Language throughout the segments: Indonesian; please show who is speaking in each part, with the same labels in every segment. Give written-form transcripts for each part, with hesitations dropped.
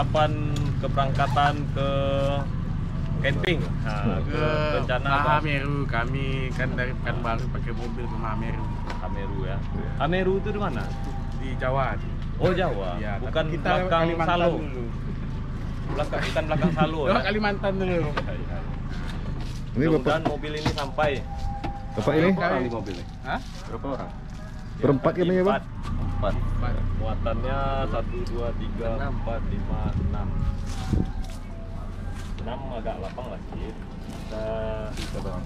Speaker 1: persiapan keberangkatan ke camping. Nah,
Speaker 2: Ke
Speaker 1: rencana
Speaker 2: Mahameru. Kami kan dari Pekanbaru pakai mobil ke Mahameru.
Speaker 1: Hameru ya. Hameru itu di mana?
Speaker 2: Di Jawa.
Speaker 1: Oh Jawa.
Speaker 2: Ya, tapi
Speaker 1: Bukan
Speaker 2: kita
Speaker 1: belakang
Speaker 2: Kalimantan
Speaker 1: Salo.
Speaker 2: dulu.
Speaker 1: Bukan belakang Salo
Speaker 2: Lewat
Speaker 1: ya.
Speaker 2: Kalimantan dulu.
Speaker 3: Ini bapak,
Speaker 1: Mudah-mudahan mobil ini sampai.
Speaker 3: bapak ini
Speaker 2: Berapa orang di
Speaker 1: mobil ini?
Speaker 2: Hah?
Speaker 1: Berapa orang?
Speaker 3: berempat kami ya bang?
Speaker 1: Empat. Muatannya 1, 2, 3, 4, 5, 6. 6 agak lapang lah sedikit. Bisa bang.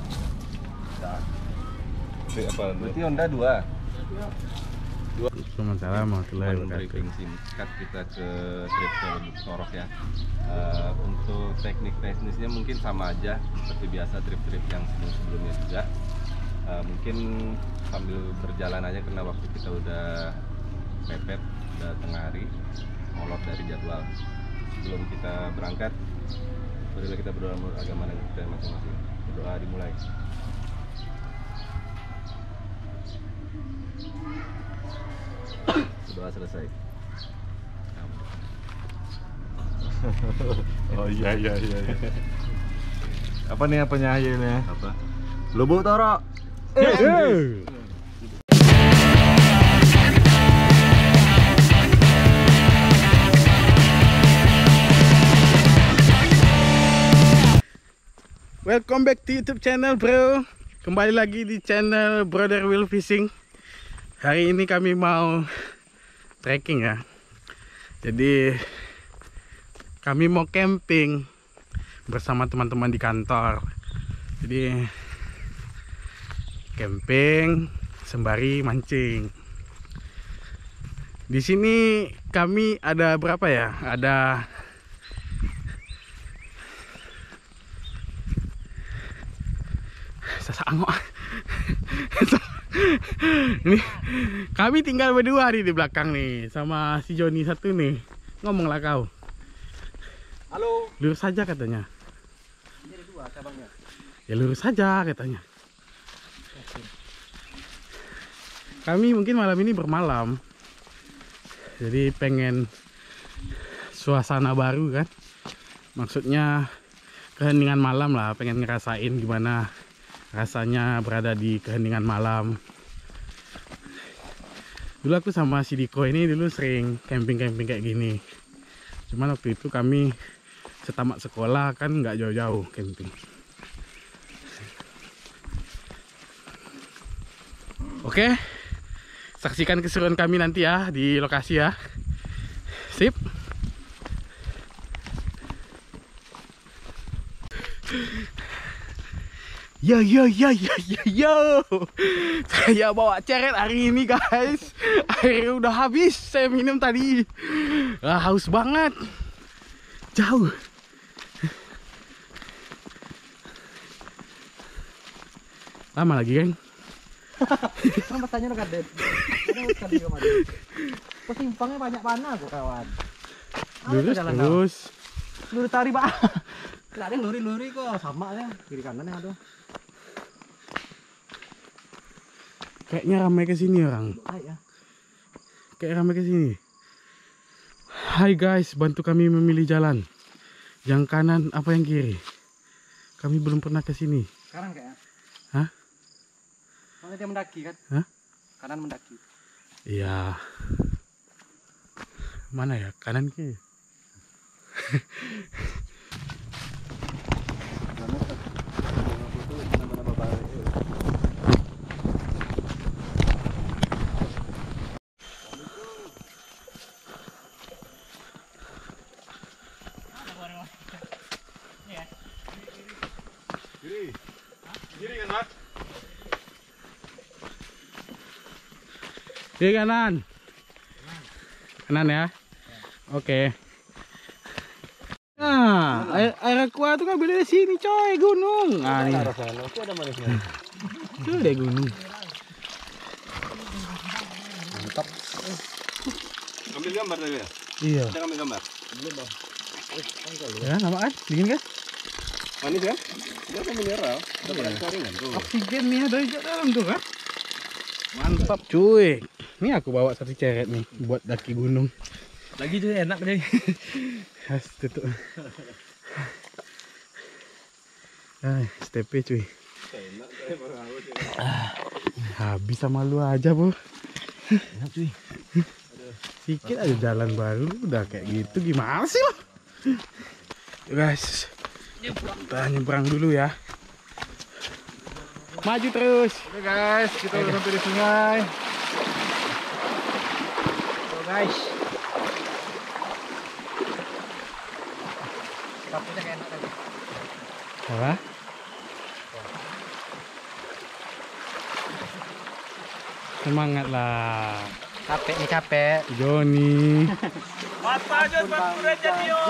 Speaker 1: Apa?
Speaker 4: Berarti Honda 2.
Speaker 2: Sementara mau
Speaker 4: Briefing singkat kita ke trip ke Sorok ya. Untuk teknik teknisnya mungkin sama aja seperti biasa trip-trip yang sebelum-sebelumnya juga. Mungkin sambil berjalan aja karena waktu kita udah mepet, udah tengah hari, molor dari jadwal. Sebelum kita berangkat, marilah kita berdoa menurut agama kita masing-masing. Berdoa dimulai. Doa selesai.
Speaker 3: Oh iya. Apa nih apanya akhirnya?
Speaker 4: Apa?
Speaker 3: Lubuk Toro.
Speaker 2: Welcome back to YouTube channel bro. Kembali lagi di channel Brother Will Fishing. Hari ini kami mau trekking ya. Jadi kami mau camping bersama teman-teman di kantor. Jadi camping sembari mancing. Di sini kami ada berapa ya? Ada sasangok. Ini kami tinggal berdua di belakang nih sama si Joni satu nih. Ngomonglah kau.
Speaker 4: Halo.
Speaker 2: Lurus saja katanya.
Speaker 4: Jadi 2 cabangnya.
Speaker 2: Ya lurus saja katanya. Kami mungkin malam ini bermalam. Jadi pengen suasana baru kan. Maksudnya keheningan malam lah, pengen ngerasain gimana rasanya berada di keheningan malam. Dulu aku sama si Diko ini dulu sering camping-camping kayak gini. Cuman waktu itu kami setamat sekolah kan nggak jauh-jauh camping. Oke, saksikan keseruan kami nanti ya di lokasi ya. Sip. Yo. Saya bawa ceret hari ini guys. Air udah habis, saya minum tadi. Haus banget. Jauh. Lama lagi kan?
Speaker 5: Kan bertanya lo kadet. Ada hutan di kemarin. Kok simpangnya banyak panah kok kawan.
Speaker 2: Lurus.
Speaker 5: Lurus tari pak. Tidak ada yang luri-luri kok sama ya. Kiri kanan yang ada.
Speaker 2: Kayaknya ramai ke sini orang.
Speaker 5: Ya.
Speaker 2: Kayak ramai ke sini. Hai guys, bantu kami memilih jalan. Yang kanan apa yang kiri? Kami belum pernah ke sini.
Speaker 5: Sekarang kayaknya.
Speaker 2: Hah?
Speaker 5: Soalnya dia mendaki kan?
Speaker 2: Hah?
Speaker 5: Kanan mendaki.
Speaker 2: Iya. Mana ya? Kanan kiri. Kiri kanan. Kanan ya. Oke. Nah, air aqua tuh kan beli di sini coy, gunung. Ah, ini.
Speaker 4: Itu ada manisnya.
Speaker 2: Tuh deh gunung.
Speaker 4: Mantap. Ambil gambar tadi ya?
Speaker 2: Iya.
Speaker 4: Kita ambil gambar.
Speaker 2: Ya, nama kan? Dingin kan?
Speaker 4: Manis kan? Dia kan mineral. Dapat saringan tuh.
Speaker 2: Oksigen nih ada di dalam tuh kan? Mantap cuy. Ini aku bawa satu ceret nih buat daki gunung.
Speaker 1: Lagi cuy, enak cuy.
Speaker 2: Has tutup. Step cuy. Habis sama lu aja, Bu.
Speaker 1: Enak cuy.
Speaker 2: Sikit aja jalan baru udah kayak gitu, gimana sih lo? Guys, kita nyebrang dulu ya. Maju terus.
Speaker 3: Oke guys, kita udah sampai di sungai.
Speaker 5: So guys. Sapunya kayak enak tadi.
Speaker 2: Apa? Semangat lah.
Speaker 5: Capek nih capek.
Speaker 2: Joni.
Speaker 1: Mata aja bantu aja Tio.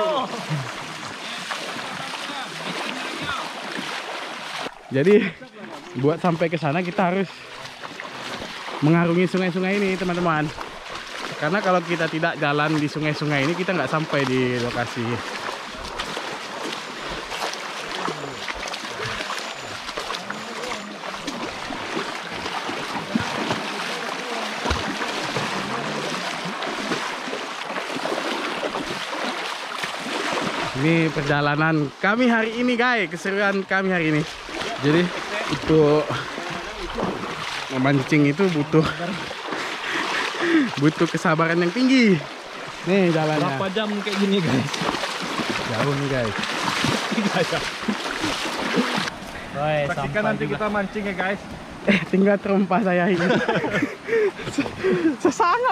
Speaker 2: Jadi buat sampai ke sana kita harus mengarungi sungai-sungai ini, teman-teman. Karena kalau kita tidak jalan di sungai-sungai ini, kita nggak sampai di lokasi. Ini perjalanan kami hari ini, guys. Keseruan kami hari ini. Jadi untuk memancing itu butuh kesabaran yang tinggi. Nih jalannya.
Speaker 1: Berapa jam kayak gini guys?
Speaker 2: Jauh nih, guys.
Speaker 3: Saksikan nanti kita mancing ya guys.
Speaker 2: Tinggal terempah saya ini. Sesangap.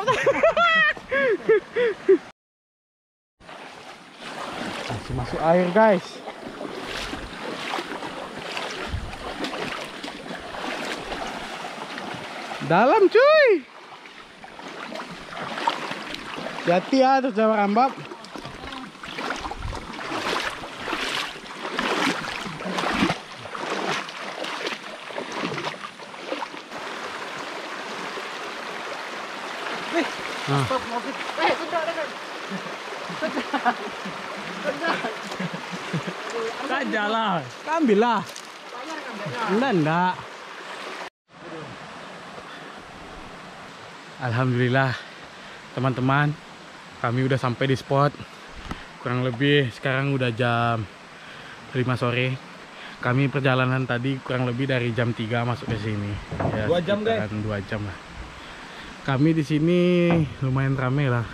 Speaker 2: Masih masuk air, guys. Dalam cuy. Hati ya terus Jawa Rambab.
Speaker 5: Stop mobil. Sudah.
Speaker 2: Saja lah. Ambil lah. Enggak. Alhamdulillah teman-teman, kami udah sampai di spot. Kurang lebih sekarang udah jam 5 sore. Kami perjalanan tadi kurang lebih dari jam 3 masuk ke sini. Ya,
Speaker 1: 2 jam, guys.
Speaker 2: 2 jam lah. Kami di sini lumayan ramai lah.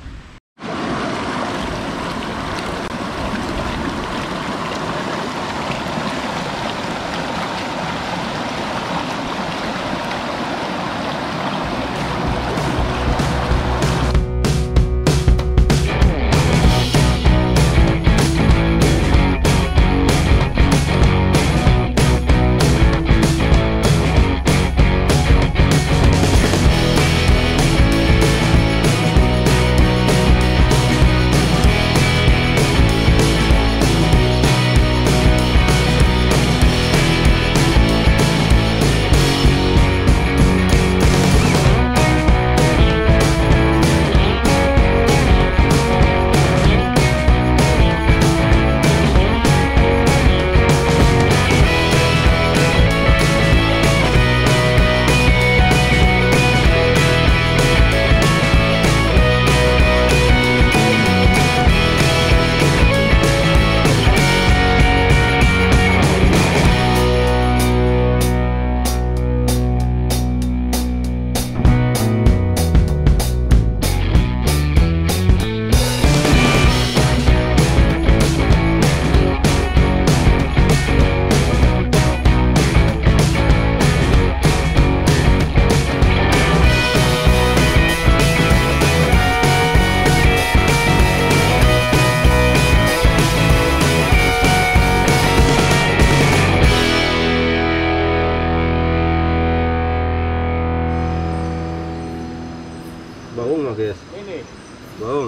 Speaker 4: Baung lah guys.
Speaker 2: Ini.
Speaker 4: Baung.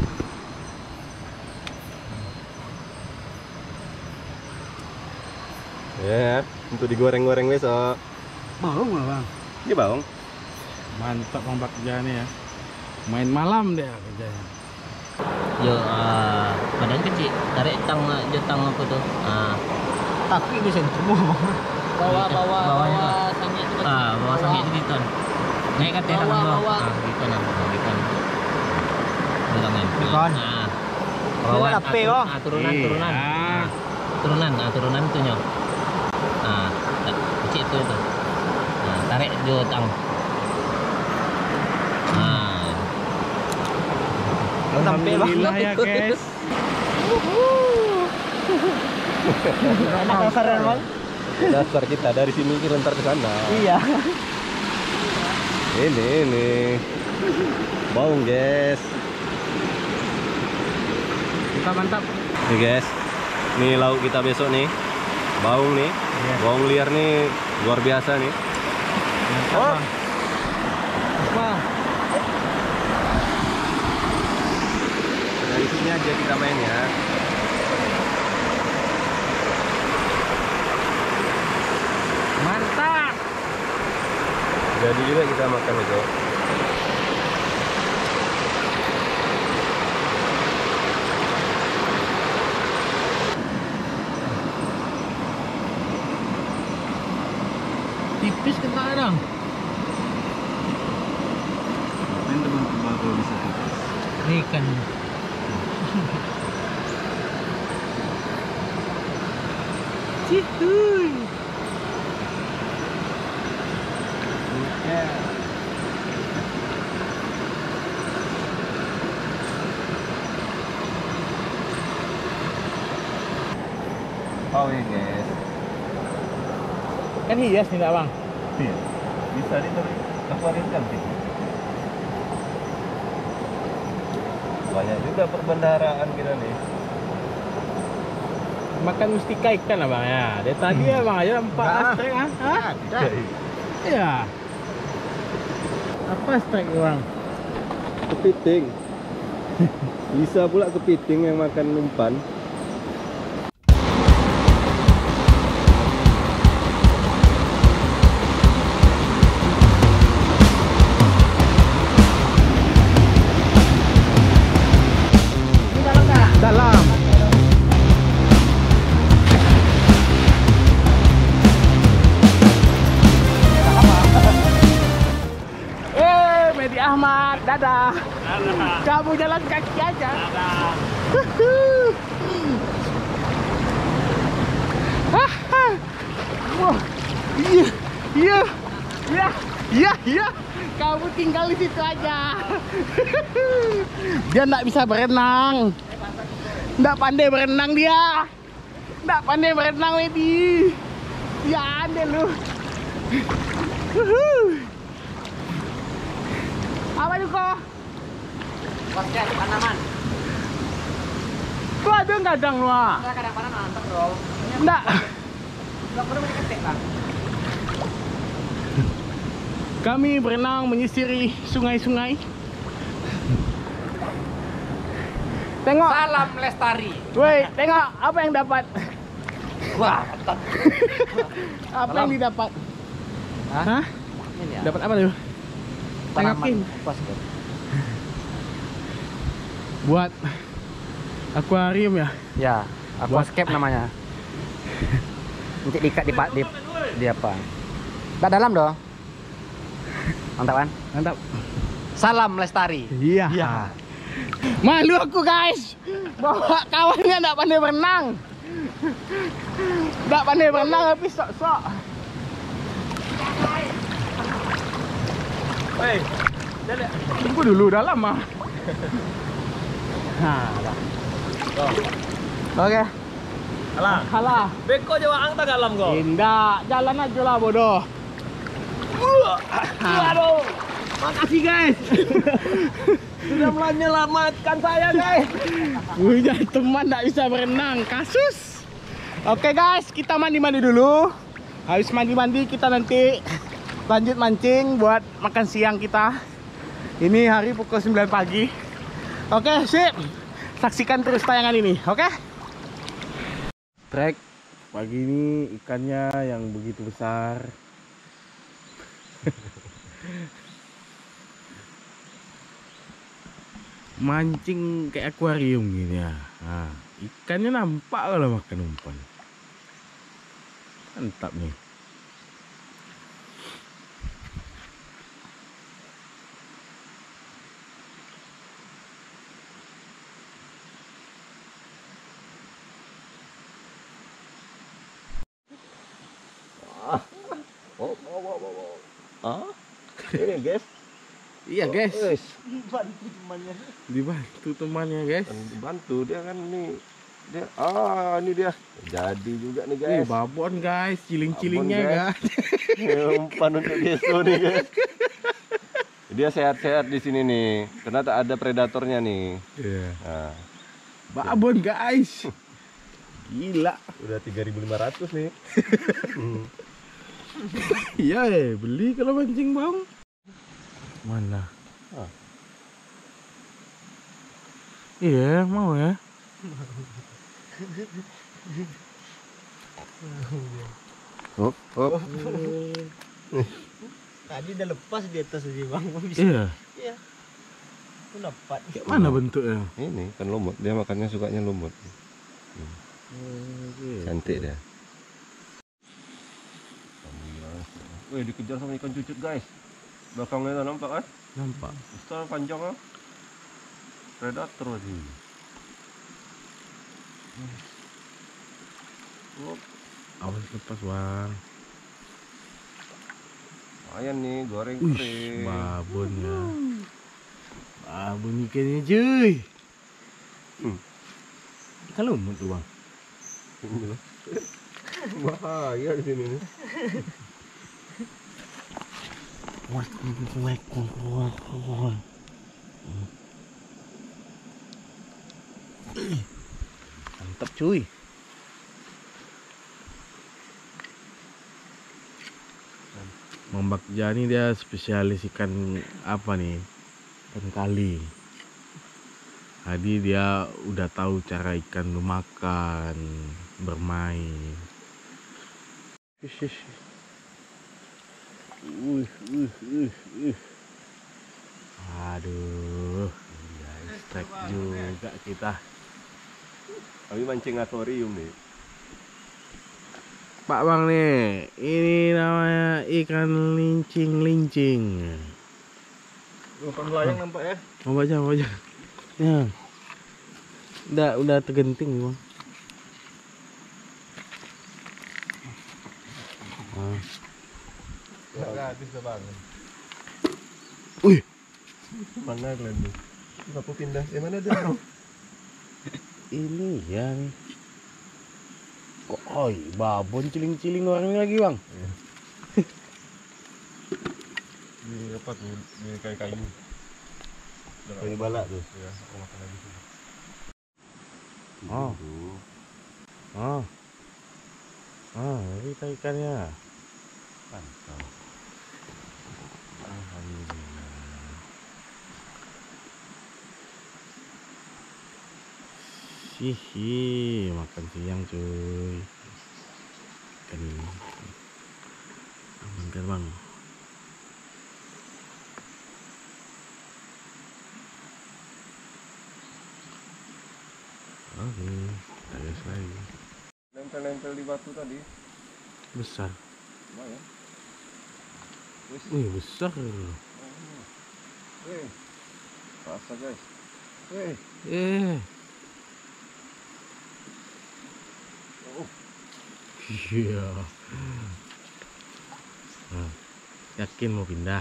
Speaker 4: Ya, untuk digoreng-goreng besok.
Speaker 2: Baung lah, Bang.
Speaker 4: Ini baung.
Speaker 2: Mantap Bang Bak kerjaannya ya. Main malam deh kerjanya.
Speaker 6: Yo, badan kecil, tarik tang apa tuh?
Speaker 5: Tapi di sini semua.
Speaker 6: Bawahnya
Speaker 5: sange itu.
Speaker 6: bawah sange itu gitu. Naik kan teh
Speaker 5: Bawah.
Speaker 6: gitu nah. pegangan.
Speaker 5: Pegang.
Speaker 6: Nah, bawah
Speaker 5: Ini ape, oh.
Speaker 6: turunan.
Speaker 2: Iya.
Speaker 6: Turunan itu nyo. Nah, kecil itu. Nah, tarik jo tang. Nah.
Speaker 2: Alhamdulillah ya guys.
Speaker 5: Enak keren bang.
Speaker 4: Dasar kita dari sini kita ntar ke sana.
Speaker 5: Iya.
Speaker 4: Ini. Baung guys.
Speaker 2: Kita mantap.
Speaker 4: Nih guys. Nih lauk kita besok nih. Baung nih. Baung liar nih luar biasa nih.
Speaker 2: Oh.
Speaker 5: Apa?
Speaker 4: Dari sini aja kita main ya.
Speaker 2: Mantap.
Speaker 4: Jadi juga kita makan itu.
Speaker 2: Tipis kita dong.
Speaker 4: Main teman-teman kalau bisa tipis.
Speaker 2: Nih kan. Cihuy.
Speaker 4: Oh iya guys.
Speaker 2: Kan hias nih bang.
Speaker 4: Iya. Bisa ditawarin cantik. Banyak juga perbendaharaan kita nih.
Speaker 2: Makan mustika ikan abang ya. Dari tadi ya bang aja 4 strike ah. Hah? Iya. Apa strike bang?
Speaker 4: Kepiting. Bisa pula kepiting yang makan umpan.
Speaker 2: Dalam. Medi Ahmad, dadah. Kamu jalan kaki aja. Dadah. Wah, iya. Kamu tinggal di situ aja. Dia nggak bisa berenang. Nggak pandai berenang dia. Nggak pandai berenang Medi. Ya aneh lu. Apa itu kok?
Speaker 5: Podcast tanaman.
Speaker 2: Tuh ada kadang lu.
Speaker 5: Kadang-kadang nantep bro.
Speaker 2: Enggak.
Speaker 5: Enggak perlu diketek bang.
Speaker 2: Kami berenang menyisiri sungai-sungai. Tengok.
Speaker 5: Salam Lestari.
Speaker 2: Woi, tengok apa yang dapat.
Speaker 5: Wah,
Speaker 2: Apa yang didapat? Hah?
Speaker 5: ini ya.
Speaker 2: Dapat apa tuh? Tengokin.
Speaker 5: Podcast.
Speaker 2: Buat akuarium ya.
Speaker 5: Ya, aquascape namanya. Nanti diikat di apa? Enggak dalam dong. Mantap kan?
Speaker 2: Mantap.
Speaker 5: Salam Lestari.
Speaker 2: Iya. Malu aku guys. Bawa kawannya enggak pandai berenang. Enggak pandai berenang tapi sok-sok. Hei, tunggu dulu dalam mah. Nah, oke. Halah.
Speaker 1: Beko jawa ang tagalam kok.
Speaker 2: Indah, jalan aja lah bodoh. Aduh. Makasih guys. Sudah menyelamatkan saya guys. Punya teman tidak bisa berenang, kasus. Oke guys, kita mandi-mandi dulu. Habis mandi-mandi kita nanti lanjut mancing buat makan siang kita. Ini hari pukul 9 pagi. Oke, sip. Saksikan terus tayangan ini, oke? Trek. Pagi ini ikannya yang begitu besar. Mancing kayak akuarium gini ya. Nah, ikannya nampak kalau makan umpan. Mantap nih.
Speaker 4: Ini guys.
Speaker 2: Iya guys,
Speaker 4: Wes,
Speaker 2: dibantu temannya guys.
Speaker 4: bantu dia kan ini. Dia ini dia. Jadi juga nih
Speaker 2: Ih,
Speaker 4: guys.
Speaker 2: babon guys, ciling-cilingnya
Speaker 4: Babon,
Speaker 2: guys.
Speaker 4: Umpan untuk Geso nih guys. Dia sehat-sehat di sini nih. Karena tak ada predatornya nih.
Speaker 2: Iya.
Speaker 4: Nah,
Speaker 2: Babon guys. Gila.
Speaker 4: udah 3.500 nih.
Speaker 2: Iya, beli kalau mancing bang. Mana? Iya, mau ya.
Speaker 4: Hop, hop.
Speaker 5: Tadi udah lepas di atas aja bang.
Speaker 2: Iya.
Speaker 5: Iya. Itu dapat.
Speaker 2: Kayak mana bentuknya?
Speaker 4: Ini kan lumut. Dia makannya sukanya lumut. Cantik dia. Wih, dikejar sama ikan cucut guys. Belakangnya nampak kan?
Speaker 2: Nampak.
Speaker 4: Besar panjang kan? Predator lagi.
Speaker 2: Awas lepas bang.
Speaker 4: Lumayan nih, goreng
Speaker 2: Wih,
Speaker 4: kering.
Speaker 2: babonnya. Babon ikannya cuy. Ikan lumut tuh bang.
Speaker 4: Bahaya di sini nih.
Speaker 2: Mantap cuy. Bang Bagja ini dia spesialis ikan apa nih? Ikan kali. Jadi dia udah tahu cara ikan lu makan, bermain. Aduh, strike juga kita.
Speaker 4: Kami mancing akuarium nih.
Speaker 2: Pak Bang nih, ini namanya ikan lincing.
Speaker 3: Bukan melayang nampak ya.
Speaker 2: Mau baca. Ya. Udah tergenting bang.
Speaker 3: Enggak habis dah bang.
Speaker 2: Wih,
Speaker 4: Mana kalian tuh? Kenapa pindah? Mana dia?
Speaker 2: ini ya nih. Kok babon ciling-ciling orang ini lagi bang.
Speaker 3: Ini apa tuh? Ini kayu-kayu.
Speaker 4: Ini balak tuh.
Speaker 3: Ya, aku makan lagi tuh.
Speaker 2: Ini ikannya.
Speaker 4: Mantap.
Speaker 2: Alhamdulillah. Hihi, makan siang cuy. Ikan ini. Aman kan bang? Oke, ada lagi.
Speaker 4: Nempel-nempel di batu tadi.
Speaker 2: Besar.
Speaker 4: Lumayan.
Speaker 2: Wih, besar.
Speaker 4: Wih. Rasa guys. Wih.
Speaker 2: Iya. Yakin mau pindah?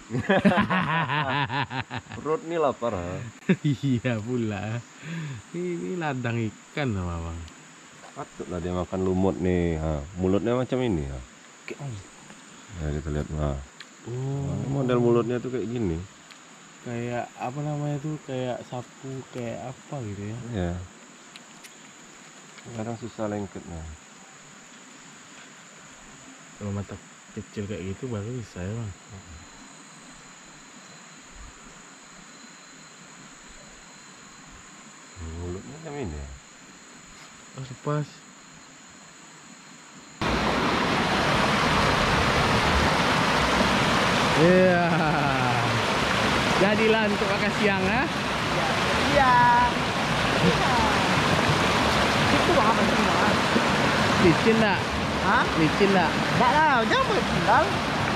Speaker 4: Perut nih lapar ha.
Speaker 2: Iya pula. Ini ladang ikan sama bang.
Speaker 4: Patutlah dia makan lumut nih. Mulutnya macam ini ha. Ya kita lihat model mulutnya tuh kayak gini.
Speaker 2: Kayak apa namanya tuh, kayak sapu, kayak apa gitu ya.
Speaker 4: Ya. Kadang susah lengketnya.
Speaker 2: Kalau mata kecil kayak gitu baru bisa ya bang.
Speaker 4: Mulutnya macam ini ya.
Speaker 2: Lepas. Iya. Jadilah untuk makan siang ya.
Speaker 5: Iya. Itu bang apa sih bang?
Speaker 2: Licin enggak?
Speaker 5: Hah?
Speaker 2: Licin enggak?
Speaker 5: Enggak lah, jangan boleh tinggal.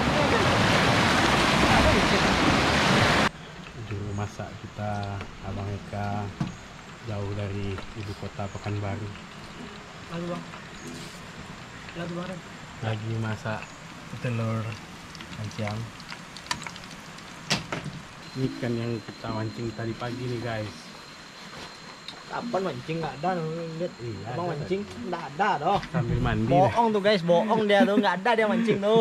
Speaker 5: Apa licin?
Speaker 2: Juru masak kita, Abang Eka, jauh dari ibu kota Pekanbaru.
Speaker 5: Lalu bang. Lalu bang.
Speaker 2: Lagi masak telur siang. Ini ikan yang kita mancing tadi pagi nih guys.
Speaker 5: Kapan mancing nggak ada, lihat. Abang mancing nggak ada doh.
Speaker 2: Sambil mandi deh.
Speaker 5: Bohong tuh guys, bohong dia tuh, nggak ada dia mancing tuh.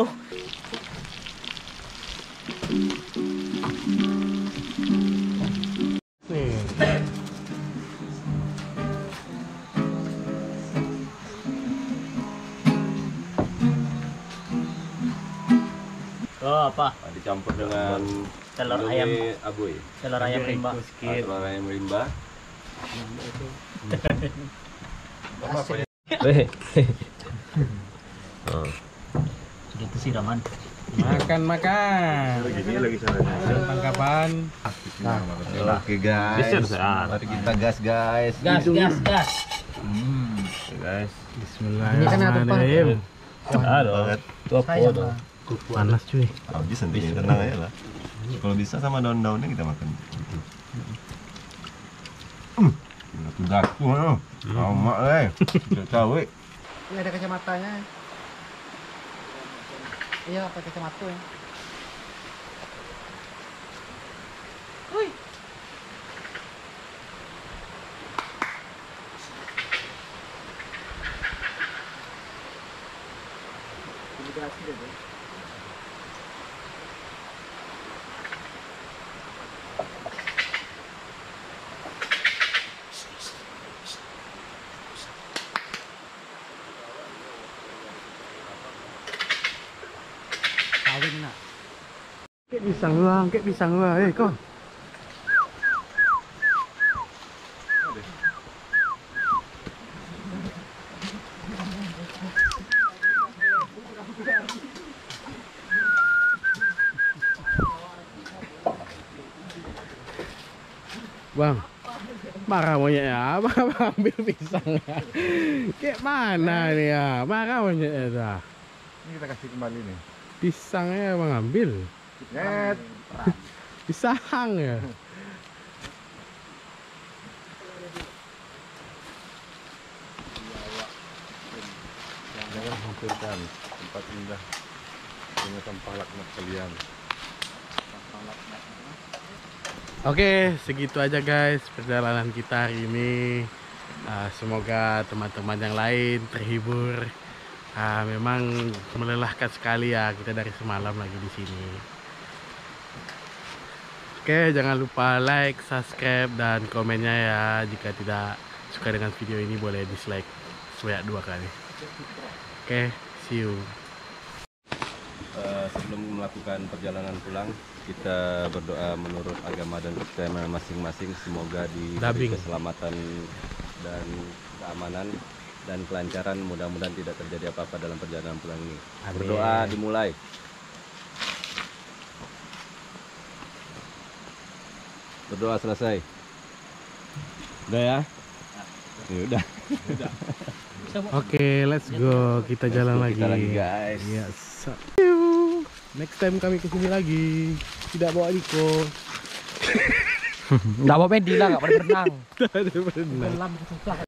Speaker 2: Nih.
Speaker 6: Oh apa?
Speaker 4: Dicampur dengan
Speaker 6: Telur
Speaker 4: Indomie
Speaker 6: ayam.
Speaker 4: aboy.
Speaker 6: Telur ayam rimba.
Speaker 4: Telur ayam rimba.
Speaker 6: Sudah itu siraman.
Speaker 2: Makan.
Speaker 3: Lagi caranya.
Speaker 2: Tangkapan.
Speaker 4: Oke guys. Mari kita gas guys.
Speaker 6: Gas, gas, gas.
Speaker 4: Guys.
Speaker 2: Bismillahirrahmanirrahim.
Speaker 3: Ada.
Speaker 6: Itu apa tuh?
Speaker 2: Panas cuy.
Speaker 3: Audi sendiri tenang aja lah. Kalau bisa sama daun-daunnya kita makan. Sudah tuh, lama cawe.
Speaker 5: Ini ada kacamatanya. Iya, pakai kacamata ya. Wih. Kawin nak.
Speaker 2: Kek pisang lah, kau. Bang, marah monyetnya, abang ambil pisangnya. Kayak mana nih ya, marah monyetnya dah.
Speaker 3: Ini kita kasih kembali nih.
Speaker 2: Pisangnya abang ambil.
Speaker 3: Net.
Speaker 2: Pisang ya.
Speaker 3: Jangan hancurkan tempat indah dengan sampah laknat kalian.
Speaker 2: Oke, segitu aja guys perjalanan kita hari ini. Semoga teman-teman yang lain terhibur. Memang melelahkan sekali ya kita dari semalam lagi di sini. Oke, jangan lupa like, subscribe, dan komennya ya. Jika tidak suka dengan video ini boleh dislike sebanyak 2 kali. Oke, see you.
Speaker 4: Sebelum melakukan perjalanan pulang, kita berdoa menurut agama dan kepercayaan masing-masing. Semoga diberi keselamatan dan keamanan dan kelancaran. Mudah-mudahan tidak terjadi apa-apa dalam perjalanan pulang ini.
Speaker 2: Amin.
Speaker 4: Berdoa dimulai. Berdoa selesai. Udah ya? Ya udah.
Speaker 2: Oke, let's go. Kita jalan lagi.
Speaker 4: Kita lagi guys.
Speaker 2: Yes. Next time kami kesini lagi. Tidak bawa Niko.
Speaker 5: Nggak mau Pedi lah, nggak pernah berenang.
Speaker 2: Tidak ada berenang.
Speaker 5: Dalam susah.